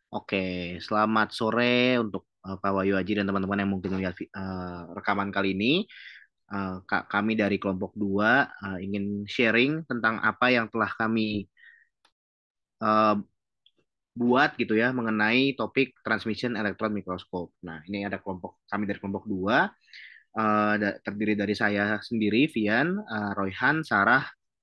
Oke, selamat sore untuk Pak Wahyu Aji dan teman-teman yang mungkin melihat rekaman kali ini. Kami dari kelompok 2 ingin sharing tentang apa yang telah kami eh, buat gitu ya mengenai topik transmission electron microscope. Nah, ini ada kelompok kami dari kelompok 2 terdiri dari saya sendiri, Vian, Royhan, Sarah,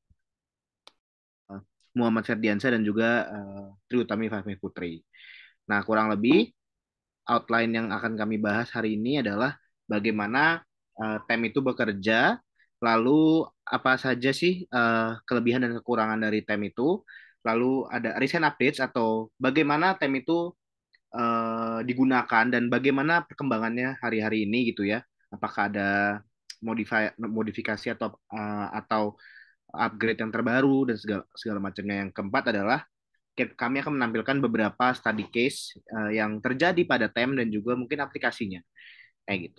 eh, Muhammad Ferdiansyah dan juga Tri Utami Fahmi Putri. Nah, kurang lebih outline yang akan kami bahas hari ini adalah bagaimana TEM itu bekerja, lalu apa saja sih kelebihan dan kekurangan dari TEM itu, lalu ada recent updates atau bagaimana TEM itu digunakan dan bagaimana perkembangannya hari-hari ini gitu ya. Apakah ada modifikasi atau upgrade yang terbaru dan segala segala macamnya. Yang keempat adalah kami akan menampilkan beberapa study case yang terjadi pada TEM dan juga mungkin aplikasinya kayak gitu.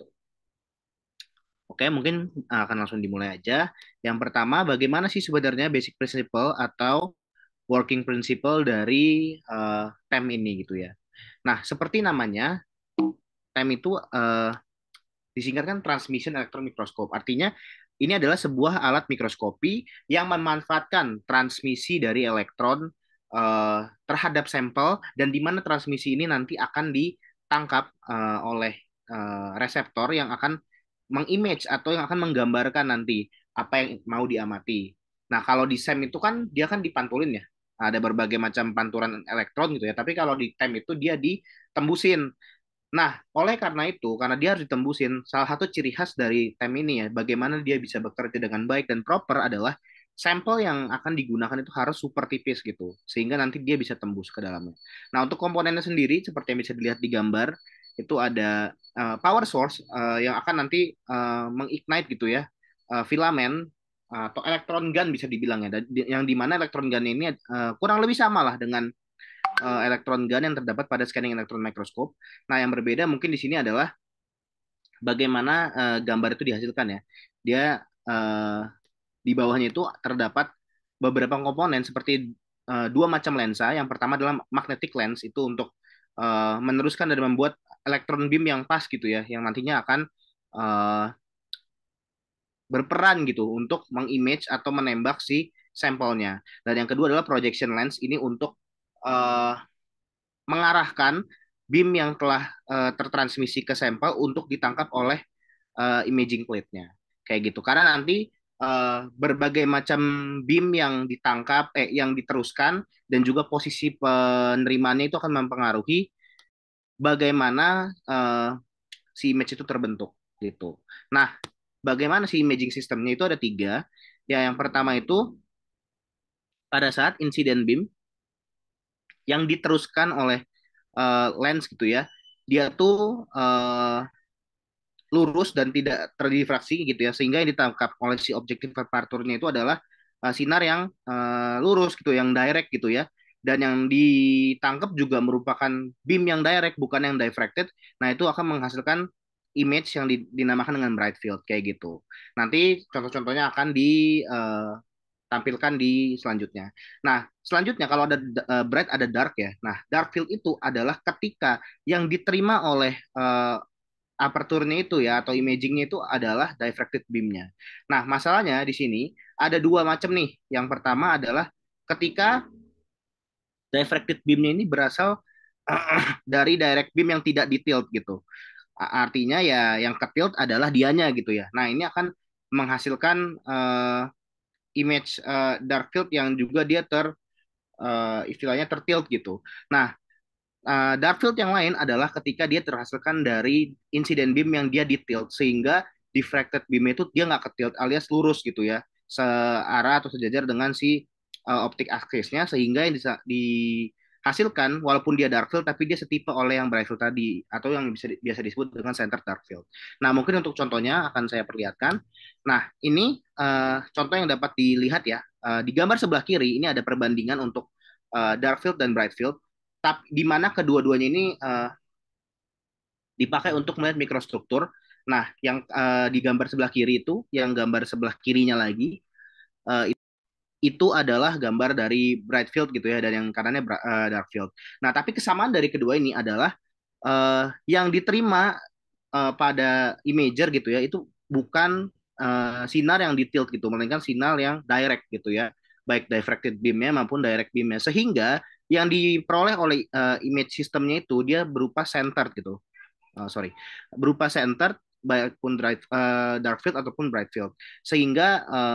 Oke, mungkin akan langsung dimulai aja. Yang pertama, bagaimana sih sebenarnya basic principle atau working principle dari TEM ini gitu ya. Nah, seperti namanya, TEM itu disingkatkan Transmission Electron Microscope. Artinya, ini adalah sebuah alat mikroskopi yang memanfaatkan transmisi dari elektron terhadap sampel dan di mana transmisi ini nanti akan ditangkap oleh reseptor yang akan mengimage atau yang akan menggambarkan nanti apa yang mau diamati. Nah, kalau di SEM itu kan dia kan dipantulin ya. Ada berbagai macam pantulan elektron gitu ya. Tapi kalau di TEM itu dia ditembusin. Nah, oleh karena itu, karena dia harus ditembusin, salah satu ciri khas dari TEM ini ya, bagaimana dia bisa bekerja dengan baik dan proper adalah sampel yang akan digunakan itu harus super tipis gitu, sehingga nanti dia bisa tembus ke dalamnya. Nah, untuk komponennya sendiri, seperti yang bisa dilihat di gambar, itu ada power source yang akan nanti mengignite gitu ya, filamen atau elektron gun bisa dibilang ya, yang dimana elektron gun ini kurang lebih sama lah dengan elektron gun yang terdapat pada scanning electron microscope. Nah, yang berbeda mungkin di sini adalah bagaimana gambar itu dihasilkan ya. Dia di bawahnya itu terdapat beberapa komponen seperti dua macam lensa. Yang pertama adalah magnetic lens itu untuk meneruskan dan membuat elektron beam yang pas gitu ya, yang nantinya akan uh, berperan gitu untuk mengimage atau menembak si sampelnya. Dan yang kedua adalah projection lens ini untuk uh, mengarahkan beam yang telah tertransmisi ke sampel untuk ditangkap oleh imaging plate-nya. Kayak gitu. Karena nanti berbagai macam beam yang ditangkap, yang diteruskan, dan juga posisi penerimaannya itu akan mempengaruhi bagaimana si image itu terbentuk gitu. Nah, bagaimana si imaging sistemnya itu ada tiga. Ya, yang pertama itu pada saat insiden beam yang diteruskan oleh lens gitu ya, dia tuh lurus dan tidak terdifraksi gitu ya, sehingga yang ditangkap oleh si objektif aperturnya itu adalah sinar yang lurus gitu, yang direct gitu ya, dan yang ditangkap juga merupakan beam yang direct bukan yang diffracted. Nah, itu akan menghasilkan image yang dinamakan dengan bright field kayak gitu. Nanti contoh-contohnya akan ditampilkan di selanjutnya. Nah, selanjutnya kalau ada bright ada dark ya. Nah, dark field itu adalah ketika yang diterima oleh aperturnya itu ya atau imagingnya itu adalah diffracted beamnya. Nah, masalahnya di sini ada dua macam nih. Yang pertama adalah ketika diffracted beamnya ini berasal dari direct beam yang tidak ditilt gitu. Artinya ya yang ketilt adalah dianya gitu ya. Nah, ini akan menghasilkan image dark field yang juga dia istilahnya tertilt gitu. Nah, dark field yang lain adalah ketika dia terhasilkan dari insiden beam yang dia ditilt sehingga diffracted beam itu dia nggak ketilt alias lurus gitu ya, searah atau sejajar dengan si optik aksisnya, sehingga yang dihasilkan walaupun dia dark field tapi dia setipe oleh yang bright field tadi atau yang biasa disebut dengan center dark field. Nah, mungkin untuk contohnya akan saya perlihatkan. Nah, ini contoh yang dapat dilihat ya. Di gambar sebelah kiri ini ada perbandingan untuk dark field dan bright field, tapi di mana kedua-duanya ini dipakai untuk melihat mikrostruktur. Nah, yang di gambar sebelah kiri itu, yang gambar sebelah kirinya lagi, uh, itu adalah gambar dari bright field gitu ya, dan yang kanannya dark field. Nah, tapi kesamaan dari kedua ini adalah yang diterima pada imager gitu ya, itu bukan sinar yang ditilt gitu, melainkan sinar yang direct gitu ya, baik diffracted beamnya maupun direct beamnya, sehingga yang diperoleh oleh image sistemnya itu dia berupa centered gitu. Sorry, berupa centered baik pun dark field ataupun bright field, sehingga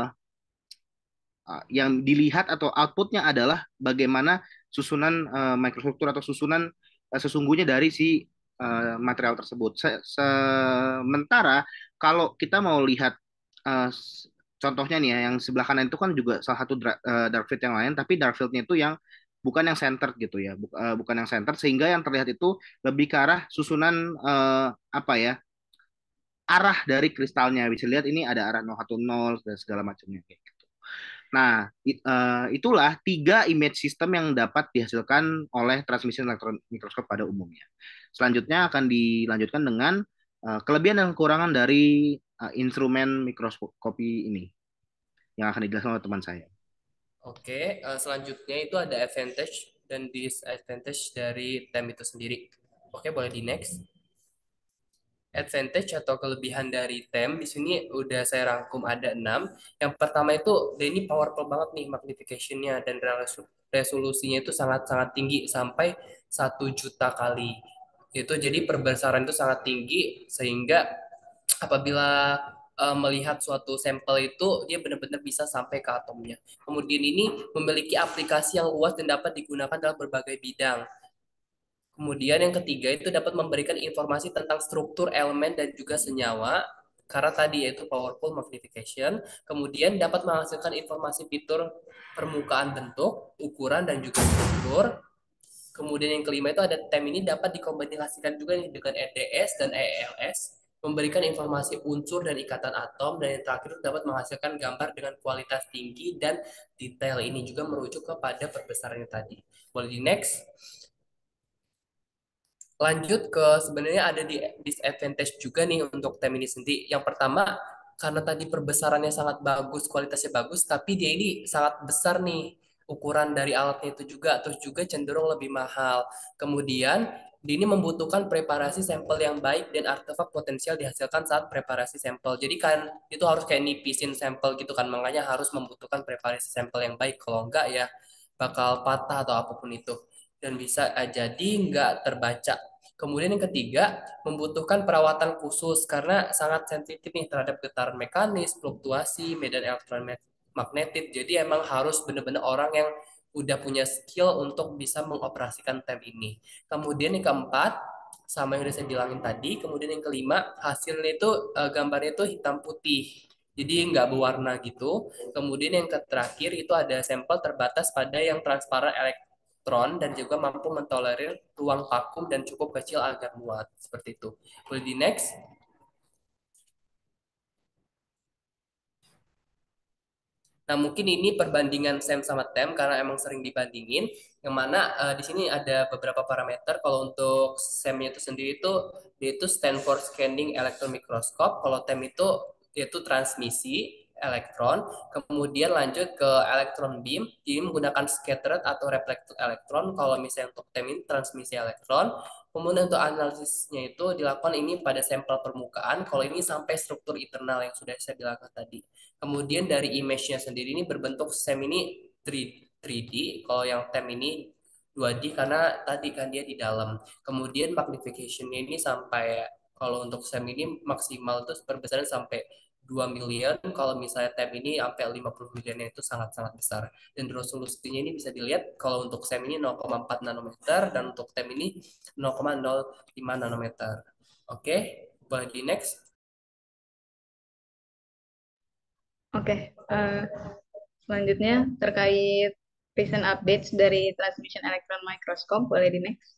yang dilihat atau outputnya adalah bagaimana susunan mikrostruktur atau susunan sesungguhnya dari si material tersebut. Sementara kalau kita mau lihat uh, contohnya nih ya, yang sebelah kanan itu kan juga salah satu dark field yang lain, tapi dark fieldnya itu yang bukan yang centered gitu ya, bukan yang centered, sehingga yang terlihat itu lebih ke arah susunan apa ya, arah dari kristalnya. Bisa lihat ini ada arah 010 dan segala macamnya kayak gitu. Nah, itulah tiga image system yang dapat dihasilkan oleh transmission elektron mikroskop pada umumnya. Selanjutnya akan dilanjutkan dengan kelebihan dan kekurangan dari instrumen mikroskopi ini yang akan dijelaskan oleh teman saya. Oke, selanjutnya itu ada advantage dan disadvantage dari TEM itu sendiri. Oke, boleh di next. Advantage atau kelebihan dari TEM di sini udah saya rangkum ada 6. Yang pertama itu dia ini powerful banget nih magnification-nya dan resolusinya itu sangat-sangat tinggi sampai 1 juta kali. Itu jadi perbesaran itu sangat tinggi sehingga apabila melihat suatu sampel itu dia benar-benar bisa sampai ke atomnya. Kemudian ini memiliki aplikasi yang luas dan dapat digunakan dalam berbagai bidang. Kemudian yang ketiga itu dapat memberikan informasi tentang struktur elemen dan juga senyawa karena tadi yaitu powerful magnification. Kemudian dapat menghasilkan informasi fitur permukaan bentuk, ukuran dan juga struktur. Kemudian yang kelima itu ada TEM ini dapat dikombinasikan juga dengan EDS dan ELS, memberikan informasi unsur dan ikatan atom, dan yang terakhir dapat menghasilkan gambar dengan kualitas tinggi dan detail. Ini juga merujuk kepada perbesarannya tadi. Boleh di next. Lanjut ke sebenarnya ada di disadvantage juga nih untuk tem ini sendiri. Yang pertama, karena tadi perbesarannya sangat bagus, kualitasnya bagus, tapi dia ini sangat besar nih ukuran dari alatnya itu juga, terus juga cenderung lebih mahal. Kemudian, ini membutuhkan preparasi sampel yang baik dan artefak potensial dihasilkan saat preparasi sampel. Jadi kan itu harus kayak nipisin sampel gitu kan, makanya harus membutuhkan preparasi sampel yang baik. Kalau enggak ya bakal patah atau apapun itu. Dan bisa jadi nggak terbaca. Kemudian yang ketiga, membutuhkan perawatan khusus karena sangat sensitif nih terhadap getaran mekanis, fluktuasi, medan elektromagnetik. Jadi emang harus benar-benar orang yang udah punya skill untuk bisa mengoperasikan tem ini. Kemudian yang keempat, sama yang udah saya bilangin tadi. Kemudian yang kelima, hasilnya itu gambarnya itu hitam putih. Jadi nggak berwarna gitu. Kemudian yang terakhir itu ada sampel terbatas pada yang transparan elektron dan juga mampu mentolerir ruang vakum dan cukup kecil agar muat. Seperti itu. Boleh di next. Nah, mungkin ini perbandingan SEM sama TEM karena emang sering dibandingin. Yang mana di sini ada beberapa parameter. Kalau untuk SEM-nya itu sendiri itu dia itu stand for Scanning Electron Microscope. Kalau TEM itu yaitu transmisi elektron. Kemudian lanjut ke elektron beam. Dia menggunakan scattered atau reflected elektron. Kalau misalnya untuk TEM ini transmisi elektron. Kemudian untuk analisisnya itu dilakukan ini pada sampel permukaan. Kalau ini sampai struktur internal yang sudah saya bilang tadi. Kemudian dari image-nya sendiri ini berbentuk semi 3D, kalau yang TEM ini 2D karena tadi kan dia di dalam. Kemudian magnification-nya ini sampai kalau untuk SEM ini maksimal itu perbesarnya sampai 2 million, kalau misalnya TEM ini sampai 50 million itu sangat-sangat besar. Dan resolusinya ini bisa dilihat kalau untuk SEM ini 0,4 nanometer dan untuk TEM ini 0,05 nanometer. Oke, boleh di next. Oke, selanjutnya terkait recent updates dari Transmission Electron Microscope, boleh di next.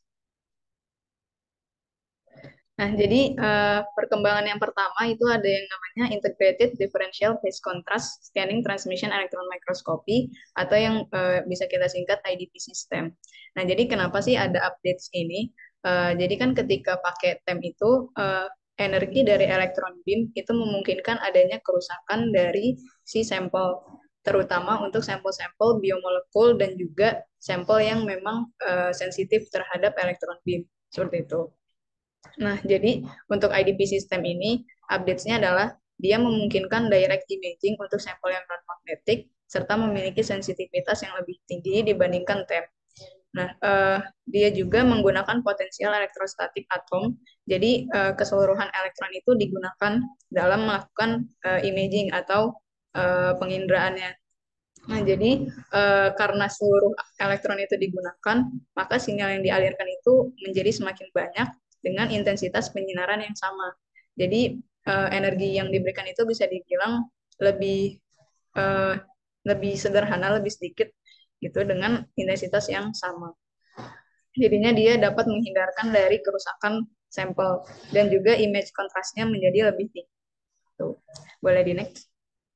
Nah, jadi perkembangan yang pertama itu ada yang namanya Integrated Differential Phase Contrast Scanning Transmission Electron Microscopy atau yang bisa kita singkat IDP system. Nah, jadi kenapa sih ada updates ini? Jadi kan ketika pakai TEM itu energi dari elektron beam itu memungkinkan adanya kerusakan dari si sampel. terutama untuk sampel-sampel biomolekul dan juga sampel yang memang sensitif terhadap elektron beam, seperti itu. Nah, jadi untuk IDP sistem ini, updates-nya adalah dia memungkinkan direct imaging untuk sampel yang non-magnetik, serta memiliki sensitivitas yang lebih tinggi dibandingkan TEM. Nah, dia juga menggunakan potensial elektrostatik atom, jadi keseluruhan elektron itu digunakan dalam melakukan imaging atau pengindraannya. Nah, jadi karena seluruh elektron itu digunakan, maka sinyal yang dialirkan itu menjadi semakin banyak dengan intensitas penyinaran yang sama. Jadi energi yang diberikan itu bisa dibilang lebih eh, lebih sederhana, lebih sedikit gitu dengan intensitas yang sama. Jadinya dia dapat menghindarkan dari kerusakan sampel dan juga image kontrasnya menjadi lebih tinggi. Tuh. Boleh di next.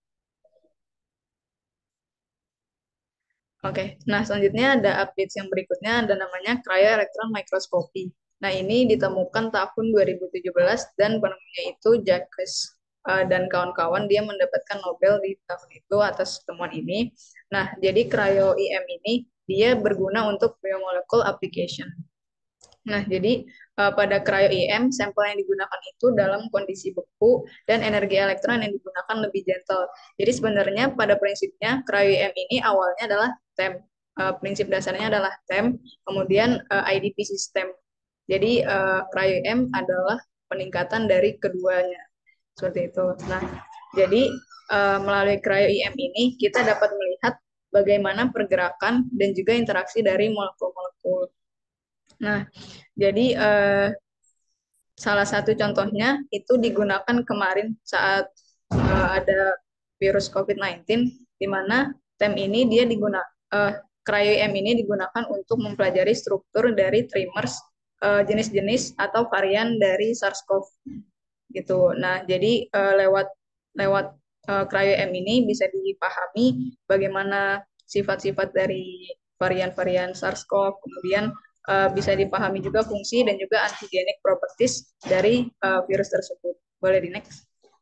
Oke, nah selanjutnya ada updates yang berikutnya, ada namanya cryo-electron microscopy. Nah, ini ditemukan tahun 2017 dan penemunya itu Jacques dan kawan-kawan, dia mendapatkan Nobel di tahun itu atas temuan ini. Nah, jadi cryo-EM ini dia berguna untuk biomolekule application. Nah, jadi pada cryo-EM, sampel yang digunakan itu dalam kondisi beku dan energi elektron yang digunakan lebih gentle. Jadi sebenarnya pada prinsipnya cryo-EM ini awalnya adalah TEM. Prinsip dasarnya adalah TEM, kemudian IDP sistem. Jadi cryo-EM adalah peningkatan dari keduanya. Seperti itu. Nah, jadi melalui cryo-EM ini kita dapat melihat bagaimana pergerakan dan juga interaksi dari molekul-molekul. Nah, jadi salah satu contohnya itu digunakan kemarin saat ada virus COVID-19, di mana TEM ini dia cryo-EM ini digunakan untuk mempelajari struktur dari trimers jenis-jenis atau varian dari SARS-CoV gitu. Nah, jadi lewat cryo-EM ini bisa dipahami bagaimana sifat-sifat dari varian-varian SARS-CoV, kemudian bisa dipahami juga fungsi dan juga antigenic properties dari virus tersebut. Boleh di next.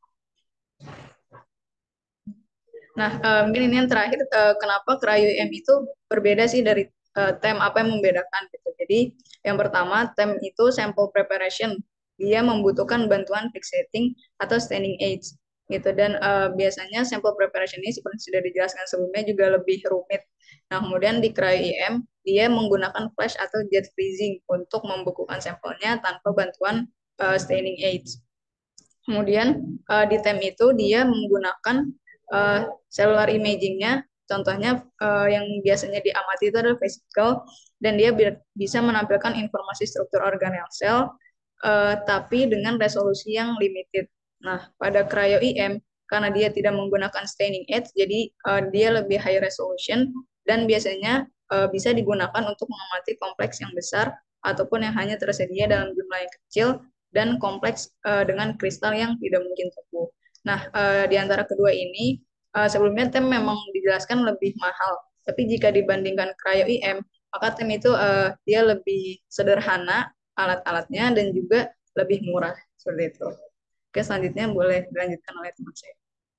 Nah, mungkin ini yang terakhir, kenapa cryo-EM itu berbeda sih dari TEM, apa yang membedakan gitu. Jadi, yang pertama, TEM itu sample preparation. Dia membutuhkan bantuan fixating atau staining aids gitu, dan biasanya sample preparation ini seperti sudah dijelaskan sebelumnya juga lebih rumit. Nah, kemudian di cryo-EM dia menggunakan flash atau jet freezing untuk membekukan sampelnya tanpa bantuan staining aids. Kemudian di TEM itu dia menggunakan cellular imaging-nya, contohnya yang biasanya diamati itu adalah vesicle, dan dia bisa menampilkan informasi struktur organel sel, tapi dengan resolusi yang limited. Nah, pada cryo-EM, karena dia tidak menggunakan staining aids, jadi dia lebih high resolution, dan biasanya bisa digunakan untuk mengamati kompleks yang besar, ataupun yang hanya tersedia dalam jumlah yang kecil, dan kompleks dengan kristal yang tidak mungkin tumbuh. Nah, di antara kedua ini, sebelumnya TEM memang dijelaskan lebih mahal, tapi jika dibandingkan cryo-EM, maka TEM itu dia lebih sederhana alat-alatnya dan juga lebih murah, seperti itu. Oke, selanjutnya boleh dilanjutkan oleh teman saya.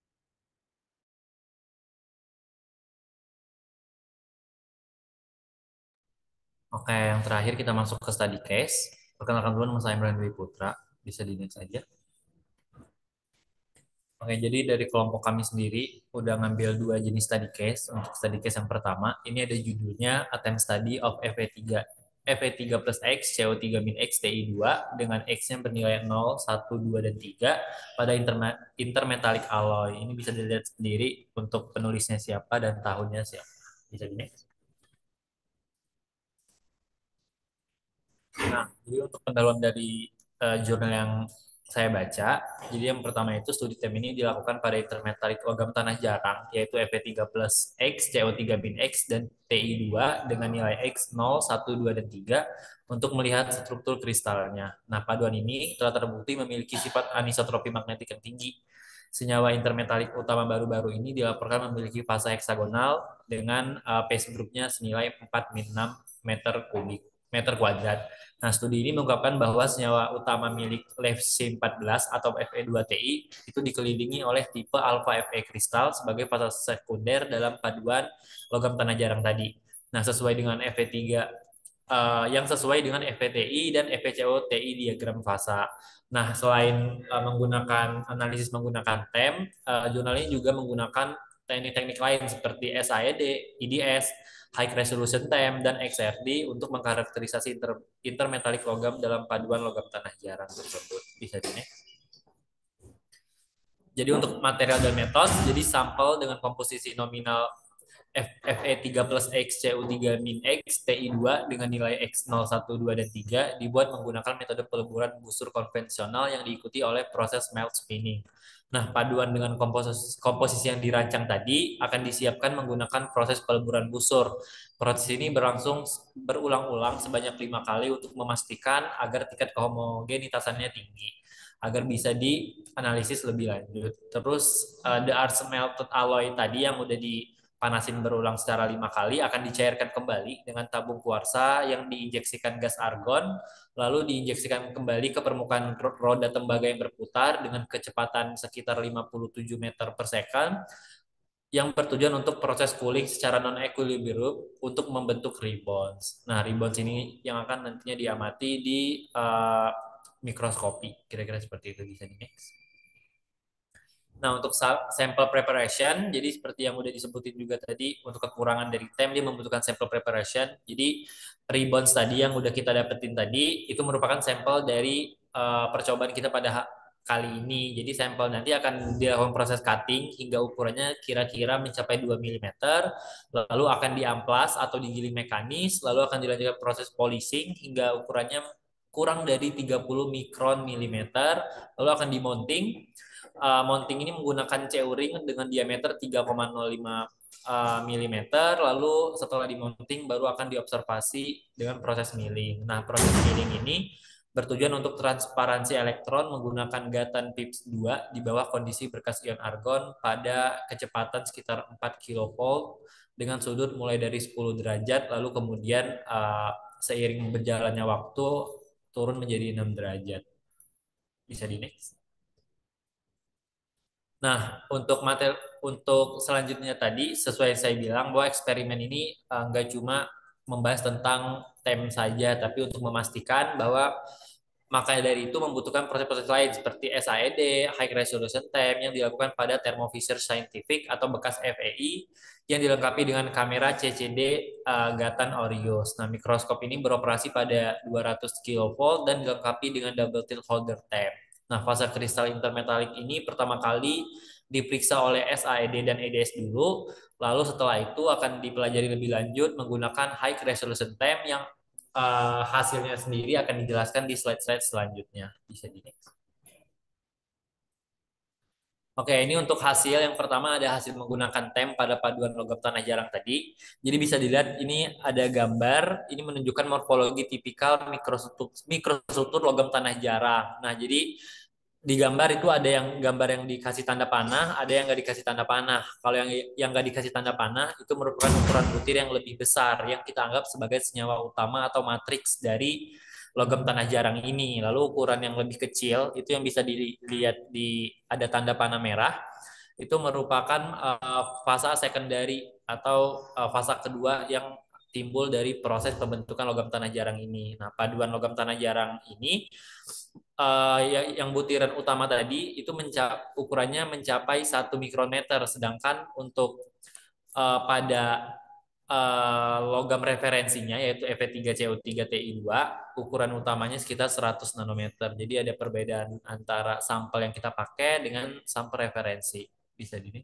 Oke, yang terakhir kita masuk ke study case. Perkenalkan dulu, nama saya Imran Dwi Putra. Bisa di next aja. Oke, jadi dari kelompok kami sendiri udah ngambil dua jenis study case. Untuk study case yang pertama, ini ada judulnya Attempt Study of Fe3 plus X, CO3 min X, Ti2 dengan X-nya bernilai 0, 1, 2, dan 3 pada intermetallic alloy. Ini bisa dilihat sendiri untuk penulisnya siapa dan tahunnya siapa. Bisa di next. Nah, jadi untuk pendahuluan dari jurnal yang saya baca, jadi yang pertama itu studi TEM ini dilakukan pada intermetallic logam tanah jarang, yaitu Fe3 plus X, CO3 min X, dan Ti2 dengan nilai X 0, 1, 2, dan 3 untuk melihat struktur kristalnya. Nah, paduan ini telah terbukti memiliki sifat anisotropi magnetik yang tinggi. Senyawa intermetallic utama baru-baru ini dilaporkan memiliki fase heksagonal dengan phase groupnya senilai 4 min 6 meter kubik. meter kuadrat. Nah, studi ini mengungkapkan bahwa senyawa utama milik LeFC14 atau Fe2Ti itu dikelilingi oleh tipe alpha Fe kristal sebagai fase sekunder dalam paduan logam tanah jarang tadi. Nah, sesuai dengan Fe3 yang sesuai dengan FVTI dan FVCO-TI diagram fasa. Nah, selain menggunakan analisis menggunakan TEM, jurnal ini juga menggunakan teknik-teknik lain seperti SAED, IDS, High Resolution TEM, dan XRD untuk mengkarakterisasi intermetalik logam dalam paduan logam tanah jarang tersebut. Bisa di next. Jadi untuk material dan metode, jadi sampel dengan komposisi nominal Fe3 plus X, Cu3 min X, Ti2 dengan nilai X0, 1, 2, dan 3 dibuat menggunakan metode peleburan busur konvensional yang diikuti oleh proses melt spinning. Nah, paduan dengan komposisi yang dirancang tadi akan disiapkan menggunakan proses peleburan busur. Proses ini berlangsung berulang-ulang sebanyak 5 kali untuk memastikan agar tingkat kehomogenitasannya tinggi, agar bisa dianalisis lebih lanjut. Terus, the arch melted alloy tadi yang udah dipanasin berulang secara 5 kali akan dicairkan kembali dengan tabung kuarsa yang diinjeksikan gas argon, lalu diinjeksikan kembali ke permukaan roda tembaga yang berputar dengan kecepatan sekitar 57 meter per second yang bertujuan untuk proses cooling secara non-equilibrium untuk membentuk rebounds. Nah, rebounds ini yang akan nantinya diamati di mikroskopi. Kira-kira seperti itu, bisa di next. Nah, untuk sample preparation, jadi seperti yang udah disebutin juga tadi, untuk kekurangan dari TEM, dia membutuhkan sample preparation. Jadi, rebounds tadi yang udah kita dapetin tadi, itu merupakan sampel dari percobaan kita pada kali ini. Jadi, sampel nanti akan dilakukan proses cutting hingga ukurannya kira-kira mencapai 2 mm, lalu akan diamplas atau digiling mekanis, lalu akan dilanjutkan proses polishing hingga ukurannya kurang dari 30 mikron milimeter, lalu akan dimonting. Mounting ini menggunakan C-ring dengan diameter 3,05 mm, lalu setelah dimonting baru akan diobservasi dengan proses milling. Nah, proses milling ini bertujuan untuk transparansi elektron menggunakan gatan PIPS 2 di bawah kondisi berkas ion argon pada kecepatan sekitar 4 kilovolt dengan sudut mulai dari 10 derajat, lalu kemudian seiring berjalannya waktu turun menjadi 6 derajat. Bisa di next. Nah, untuk selanjutnya tadi, sesuai yang saya bilang bahwa eksperimen ini nggak cuma membahas tentang TEM saja, tapi untuk memastikan bahwa maka dari itu membutuhkan proses-proses lain seperti SAED, High Resolution TEM yang dilakukan pada Thermo-Fisher Scientific atau bekas FEI yang dilengkapi dengan kamera CCD Gatan Orios. Nah, mikroskop ini beroperasi pada 200 kV dan dilengkapi dengan double tilt holder TEM. Nah, fase kristal intermetalik ini pertama kali diperiksa oleh SAED dan EDS dulu, lalu setelah itu akan dipelajari lebih lanjut menggunakan High Resolution TEM yang hasilnya sendiri akan dijelaskan di slide-slide selanjutnya. Bisa di next. Oke, ini untuk hasil yang pertama ada hasil menggunakan TEM pada paduan logam tanah jarang tadi. Jadi bisa dilihat ini ada gambar, ini menunjukkan morfologi tipikal mikrostruktur logam tanah jarang. Nah, jadi di gambar itu ada yang gambar yang dikasih tanda panah, ada yang nggak dikasih tanda panah. Kalau yang nggak dikasih tanda panah itu merupakan ukuran butir yang lebih besar yang kita anggap sebagai senyawa utama atau matriks dari logam tanah jarang ini. Lalu ukuran yang lebih kecil itu yang bisa dilihat di ada tanda panah merah itu merupakan fasa secondary atau fasa kedua yang timbul dari proses pembentukan logam tanah jarang ini. Nah, paduan logam tanah jarang ini yang butiran utama tadi itu ukurannya mencapai 1 mikrometer, sedangkan untuk pada logam referensinya yaitu Fe3CO3Ti2 ukuran utamanya sekitar 100 nanometer. Jadi ada perbedaan antara sampel yang kita pakai dengan sampel referensi. Bisa di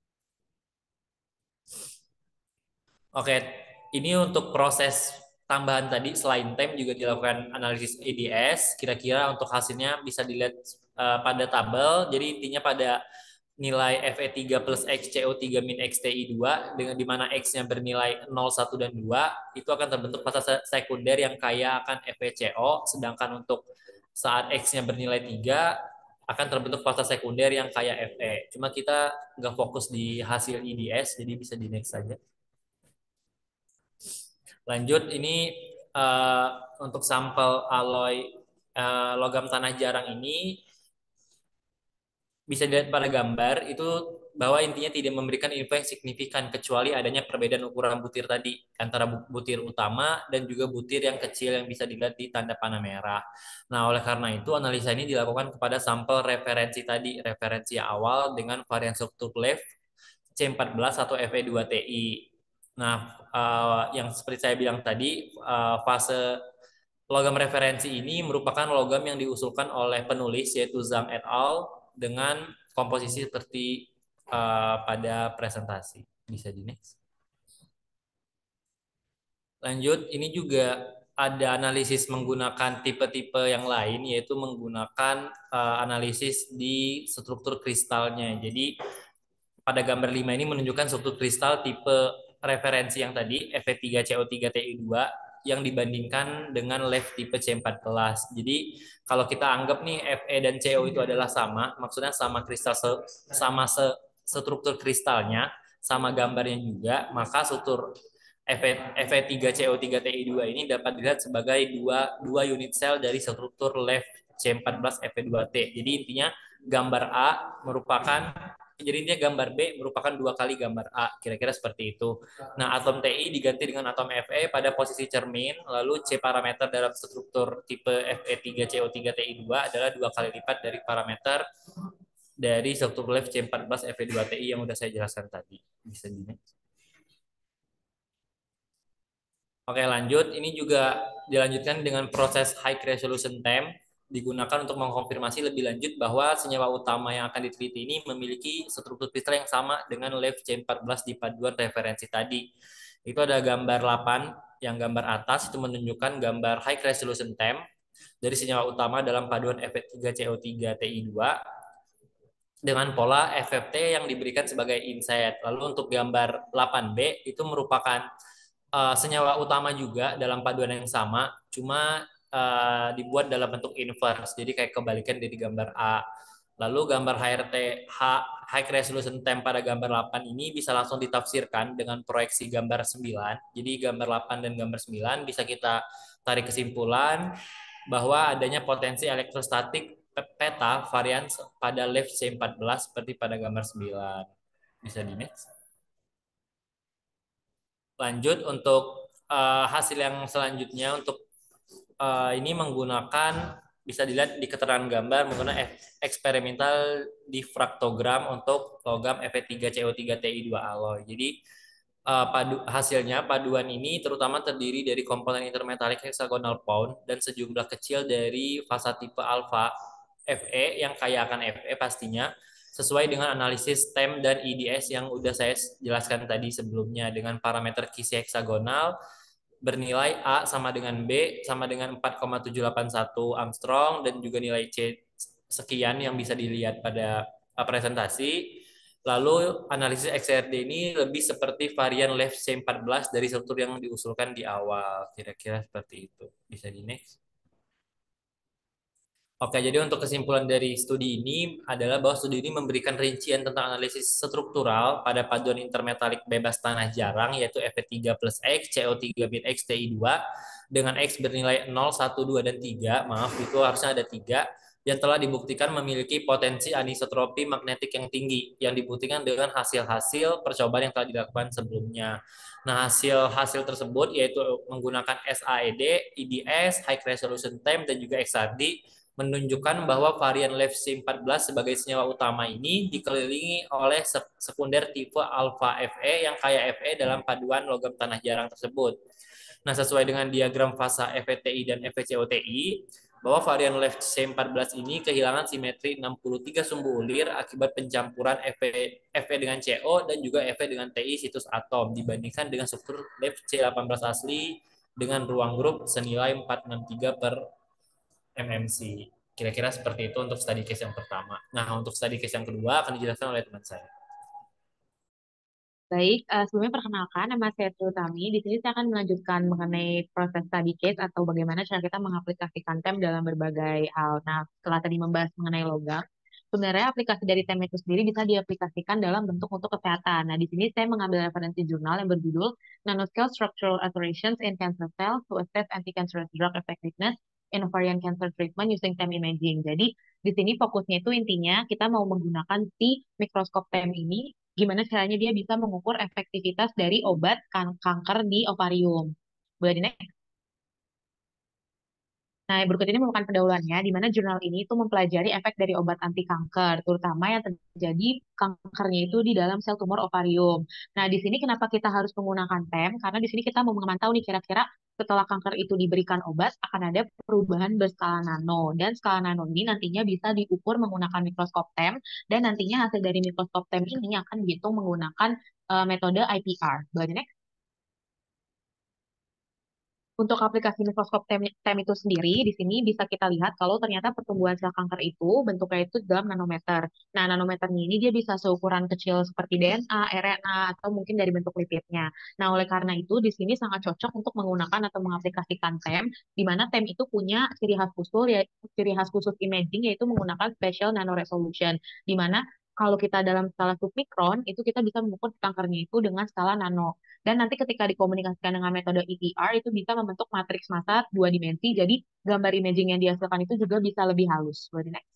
Oke, ini untuk proses tambahan tadi selain TEM juga dilakukan analisis EDS. Kira-kira untuk hasilnya bisa dilihat pada tabel. Jadi intinya pada nilai Fe3 plus X, CO3 min X, Ti2 dengan dimana X-nya bernilai 0, 1, dan 2 itu akan terbentuk fase sekunder yang kaya akan FeCO, sedangkan untuk saat X-nya bernilai 3 akan terbentuk fase sekunder yang kaya Fe. Cuma kita nggak fokus di hasil EDS, jadi bisa di next saja. Lanjut, ini eh, untuk sampel alloy logam tanah jarang ini bisa dilihat pada gambar itu bahwa intinya tidak memberikan info yang signifikan kecuali adanya perbedaan ukuran butir tadi antara butir utama dan juga butir yang kecil yang bisa dilihat di tanda panah merah. Nah, oleh karena itu analisa ini dilakukan kepada sampel referensi tadi, referensi awal dengan varian struktur left C14 atau Fe2Ti. Nah, yang seperti saya bilang tadi, fase logam referensi ini merupakan logam yang diusulkan oleh penulis yaitu Zhang et al. Dengan komposisi seperti pada presentasi. Bisa di next. Lanjut, ini juga ada analisis menggunakan tipe-tipe yang lain, yaitu menggunakan analisis di struktur kristalnya. Jadi pada gambar 5 ini menunjukkan struktur kristal tipe referensi yang tadi Fe3CO3Ti2 yang dibandingkan dengan left tipe C14. Jadi kalau kita anggap nih Fe dan Co itu adalah sama, maksudnya sama kristal sama struktur kristalnya, sama gambarnya juga, maka struktur Fe3CO3Ti2 ini dapat dilihat sebagai dua unit sel dari struktur left C14 Fe2T. Jadi intinya gambar A merupakan jadi intinya gambar B merupakan 2 kali gambar A, kira-kira seperti itu. Nah, atom Ti diganti dengan atom Fe pada posisi cermin, lalu C parameter dalam struktur tipe Fe3CO3Ti2 adalah 2 kali lipat dari parameter dari struktur left C14 Fe2Ti yang udah saya jelaskan tadi. Bisa di next. Oke, lanjut. Ini juga dilanjutkan dengan proses high resolution temp digunakan untuk mengkonfirmasi lebih lanjut bahwa senyawa utama yang akan diteliti ini memiliki struktur kristal yang sama dengan left C14 di paduan referensi tadi. Itu ada gambar 8 yang gambar atas itu menunjukkan gambar high resolution temp dari senyawa utama dalam paduan Fe3CO3Ti2 dengan pola FFT yang diberikan sebagai inset. Lalu untuk gambar 8B itu merupakan senyawa utama juga dalam paduan yang sama, cuma dibuat dalam bentuk inverse, jadi kayak kebalikan dari gambar A. Lalu gambar HRT high resolution temp pada gambar 8 ini bisa langsung ditafsirkan dengan proyeksi gambar 9. Jadi gambar 8 dan gambar 9 bisa kita tarik kesimpulan bahwa adanya potensi elektrostatik peta varian pada left C14 seperti pada gambar 9. Bisa di next. Lanjut untuk hasil yang selanjutnya untuk ini menggunakan bisa dilihat di keterangan gambar menggunakan eksperimental diffractogram untuk logam Fe3CO3Ti2 alloy. Jadi hasilnya paduan ini terutama terdiri dari komponen intermetallic hexagonal pound dan sejumlah kecil dari fasa tipe alpha Fe yang kaya akan Fe pastinya sesuai dengan analisis TEM dan IDS yang udah saya jelaskan tadi sebelumnya dengan parameter kisi heksagonal bernilai A sama dengan B sama dengan 4,781 Armstrong dan juga nilai C sekian yang bisa dilihat pada presentasi. Lalu analisis XRD ini lebih seperti varian left C14 dari struktur yang diusulkan di awal. Kira-kira seperti itu. Bisa di next. Oke, jadi untuk kesimpulan dari studi ini adalah bahwa studi ini memberikan rincian tentang analisis struktural pada paduan intermetalik bebas tanah jarang yaitu Fe3 plus X, CO3 bin X, Ti2 dengan X bernilai 0, 1, 2, dan 3. Maaf, itu harusnya ada 3 yang telah dibuktikan memiliki potensi anisotropi magnetik yang tinggi yang dibuktikan dengan hasil-hasil percobaan yang telah dilakukan sebelumnya. Nah, hasil-hasil tersebut yaitu menggunakan SAED, IDS, High Resolution Temp, dan juga XRD menunjukkan bahwa varian left C14 sebagai senyawa utama ini dikelilingi oleh sekunder tipe alpha Fe yang kaya Fe dalam paduan logam tanah jarang tersebut. Nah, sesuai dengan diagram fasa FTI dan FCOTI, bahwa varian left C14 ini kehilangan simetri 63 sumbu ulir akibat pencampuran Fe dengan CO dan juga Fe dengan Ti situs atom dibandingkan dengan struktur left C18 asli dengan ruang grup senilai 463 per MMC. Kira-kira seperti itu untuk study case yang pertama. Nah, untuk study case yang kedua akan dijelaskan oleh teman saya. Baik, sebelumnya perkenalkan, nama saya Trutami. Di sini saya akan melanjutkan mengenai proses study case atau bagaimana cara kita mengaplikasikan TEM dalam berbagai hal. Nah, setelah tadi membahas mengenai logam, sebenarnya aplikasi dari TEM itu sendiri bisa diaplikasikan dalam bentuk untuk kesehatan. Nah, di sini saya mengambil referensi jurnal yang berjudul Nanoscale Structural Alterations in Cancer Cells to Assess Anti-Cancerous Drug Effectiveness in Ovarian Cancer Treatment Using TEM Imaging. Jadi, di sini fokusnya itu intinya kita mau menggunakan si mikroskop TEM ini, gimana caranya dia bisa mengukur efektivitas dari obat kanker di ovarium. Boleh di next? Nah, berikut ini merupakan pendahuluannya, di mana jurnal ini itu mempelajari efek dari obat anti kanker, terutama yang terjadi kankernya itu di dalam sel tumor ovarium. Nah, di sini kenapa kita harus menggunakan TEM? Karena di sini kita mau memantau nih kira-kira setelah kanker itu diberikan obat akan ada perubahan berskala nano. Dan skala nano ini nantinya bisa diukur menggunakan mikroskop TEM, dan nantinya hasil dari mikroskop TEM ini akan dihitung menggunakan metode IPR. Boleh next? Untuk aplikasi mikroskop TEM itu sendiri, di sini bisa kita lihat kalau ternyata pertumbuhan sel kanker itu bentuknya itu dalam nanometer. Nah, nanometernya ini dia bisa seukuran kecil seperti DNA, RNA, atau mungkin dari bentuk lipidnya. Nah, oleh karena itu, di sini sangat cocok untuk menggunakan atau mengaplikasikan TEM, di mana TEM itu punya ciri khas khusus, ya, ciri khas khusus imaging, yaitu menggunakan spatial nanoresolution, di mana kalau kita dalam skala submikron, itu kita bisa mengukur kankernya itu dengan skala nano. Dan nanti ketika dikomunikasikan dengan metode EPR itu bisa membentuk matriks massa dua dimensi. Jadi gambar imaging yang dihasilkan itu juga bisa lebih halus. Boleh next.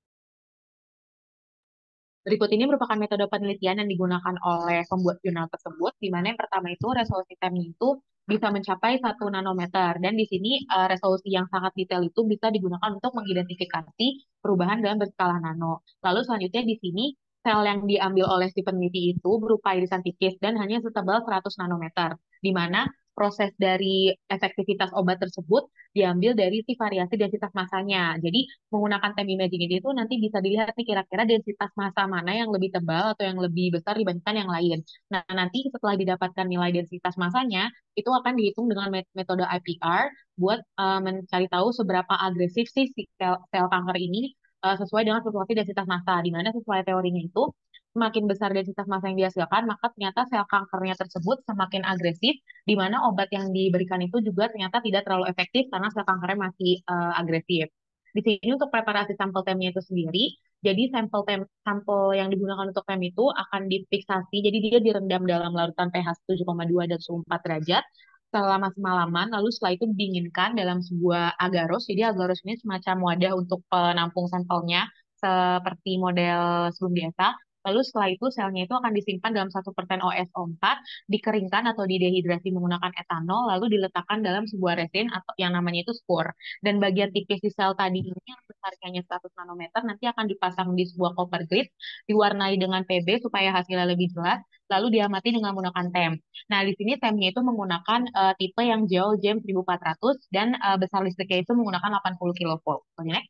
Berikut ini merupakan metode penelitian yang digunakan oleh pembuat jurnal tersebut, di mana yang pertama itu resolusi TEM itu bisa mencapai 1 nanometer. Dan di sini resolusi yang sangat detail itu bisa digunakan untuk mengidentifikasi perubahan dalam berskala nano. Lalu selanjutnya di sini sel yang diambil oleh si peneliti itu berupa irisan tipis dan hanya setebal 100 nanometer, di mana proses dari efektivitas obat tersebut diambil dari si variasi densitas massanya. Jadi menggunakan time imaging itu nanti bisa dilihat nih kira-kira densitas massa mana yang lebih tebal atau yang lebih besar dibandingkan yang lain. Nah, nanti setelah didapatkan nilai densitas massanya, itu akan dihitung dengan metode IPR buat mencari tahu seberapa agresif sih si sel kanker ini sesuai dengan fluktuasi densitas massa, di mana sesuai teorinya itu semakin besar densitas massa yang dihasilkan, maka ternyata sel kankernya tersebut semakin agresif, di mana obat yang diberikan itu juga ternyata tidak terlalu efektif karena sel kankernya masih agresif. Di sini untuk preparasi sampel temnya itu sendiri, jadi sampel yang digunakan untuk tem itu akan difiksasi, jadi dia direndam dalam larutan pH 7,2 dan suhu 4 derajat selama semalaman, lalu setelah itu didinginkan dalam sebuah agarose. Jadi agarose ini semacam wadah untuk penampung sampelnya, seperti model sebelum biasa. Lalu setelah itu selnya itu akan disimpan dalam 1% OSO4, dikeringkan atau didehidrasi menggunakan etanol, lalu diletakkan dalam sebuah resin atau yang namanya itu spore. Dan bagian tipis di sel tadi ini yang besarnya 100 nanometer nanti akan dipasang di sebuah copper grid, diwarnai dengan PB supaya hasilnya lebih jelas, lalu diamati dengan menggunakan tem. Nah, di sini temnya itu menggunakan tipe yang Joule Jem 1400 dan besar listriknya itu menggunakan 80 kilovolt. Next.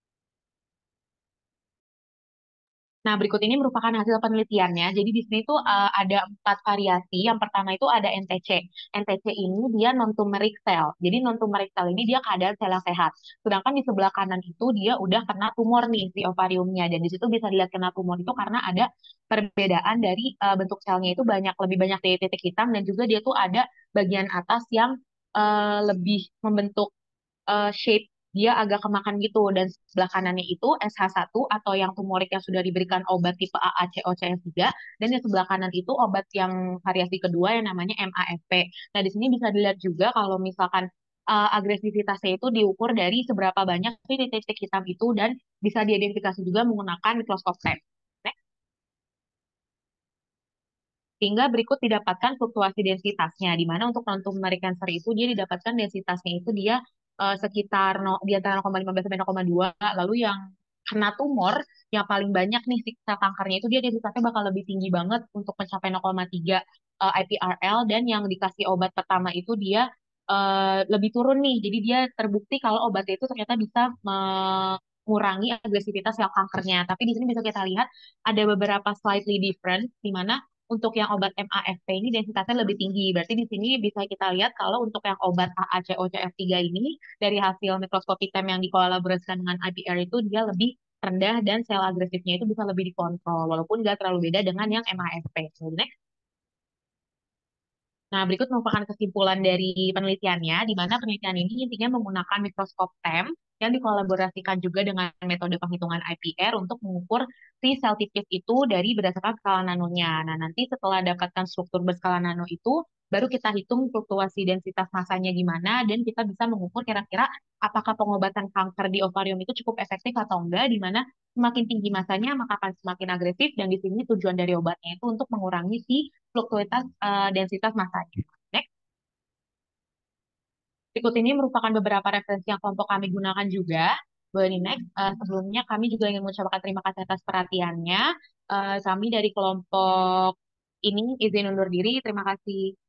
Nah, berikut ini merupakan hasil penelitiannya. Jadi di sini tuh ada 4 variasi. Yang pertama itu ada NTC. NTC ini dia non-tumeric cell. Jadi non-tumeric cell ini dia keadaan sel yang sehat. Sedangkan di sebelah kanan itu dia udah kena tumor nih si ovariumnya. Dan di situ bisa dilihat kena tumor itu karena ada perbedaan dari bentuk selnya itu lebih banyak titik hitam, dan juga dia tuh ada bagian atas yang lebih membentuk shape, dia agak kemakan gitu, dan sebelah kanannya itu SH1 atau yang tumorik yang sudah diberikan obat tipe AACOCF3, dan yang sebelah kanan itu obat yang variasi kedua yang namanya MAFP. Nah, di sini bisa dilihat juga kalau misalkan agresivitasnya itu diukur dari seberapa banyak sih titik-titik hitam itu, dan bisa diidentifikasi juga menggunakan mikroskop TEM. Sehingga berikut didapatkan fluktuasi densitasnya, di mana untuk non-tumeric cancer itu dia didapatkan densitasnya itu dia sekitar di antara 0,15 sampai 0,2. Lalu yang kena tumor yang paling banyak nih siksa kankernya itu dia densitasnya bakal lebih tinggi banget untuk mencapai 0,3 IPRL, dan yang dikasih obat pertama itu dia lebih turun nih. Jadi dia terbukti kalau obatnya itu ternyata bisa mengurangi agresivitas sel kankernya. Tapi di sini bisa kita lihat ada beberapa slightly different, di mana untuk yang obat MAFP ini densitasnya lebih tinggi. Berarti di sini bisa kita lihat kalau untuk yang obat AACOCF3 ini dari hasil mikroskopi TEM yang dikolaborasikan dengan IPR itu dia lebih rendah, dan sel agresifnya itu bisa lebih dikontrol walaupun nggak terlalu beda dengan yang MAFP. So, next. Nah, berikut merupakan kesimpulan dari penelitiannya, di mana penelitian ini intinya menggunakan mikroskop TEM yang dikolaborasikan juga dengan metode penghitungan IPR untuk mengukur si sel tipis itu dari berdasarkan skala nanonya. Nah, nanti setelah dapatkan struktur berskala nano itu, baru kita hitung fluktuasi densitas masanya gimana, dan kita bisa mengukur kira-kira apakah pengobatan kanker di ovarium itu cukup efektif atau enggak, di mana semakin tinggi masanya maka akan semakin agresif, dan di sini tujuan dari obatnya itu untuk mengurangi si fluktuitas densitas masanya. Next, berikut ini merupakan beberapa referensi yang kelompok kami gunakan juga. Boleh di next. Sebelumnya kami juga ingin mengucapkan terima kasih atas perhatiannya. Kami dari kelompok ini izin undur diri. Terima kasih.